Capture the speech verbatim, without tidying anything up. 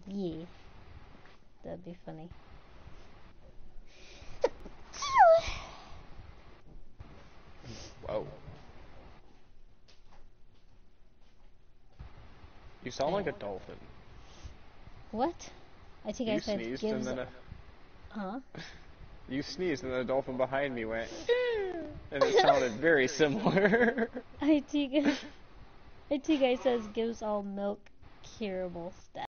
Yeah. That'd be funny. Whoa. You sound like a dolphin. What? I think You I said sneezed gives... and then a... Huh? You sneezed and then a dolphin behind me went... And it sounded very similar. I think... I think I says gives all milk curable stuff.